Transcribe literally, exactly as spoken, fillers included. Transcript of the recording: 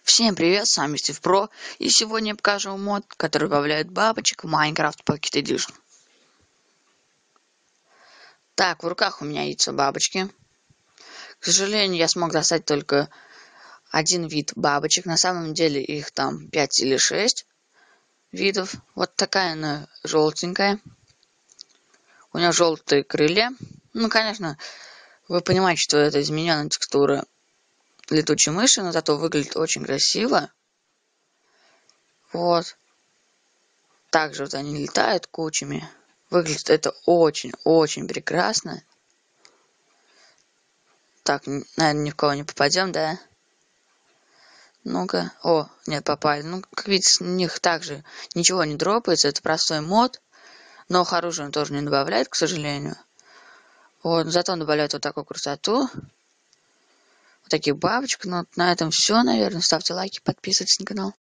Всем привет, с вами Стив Про, и сегодня я покажу вам мод, который добавляет бабочек в Minecraft Pocket Edition. Так, в руках у меня яйцо бабочки. К сожалению, я смог достать только один вид бабочек. На самом деле их там пять или шесть видов. Вот такая она желтенькая. У нее желтые крылья. Ну, конечно, вы понимаете, что это измененная текстура летучей мыши, но зато выглядит очень красиво. Вот. Также вот они летают кучами. Выглядит это очень-очень прекрасно. Так, наверное, ни в кого не попадем, да? Ну-ка. О, нет, попали. Ну, как видите, с них также ничего не дропается. Это простой мод. Но оружие он тоже не добавляет, к сожалению. Вот, зато он добавляет вот такую красоту. Вот таких бабочек. Ну, на этом все, наверное. Ставьте лайки, подписывайтесь на канал.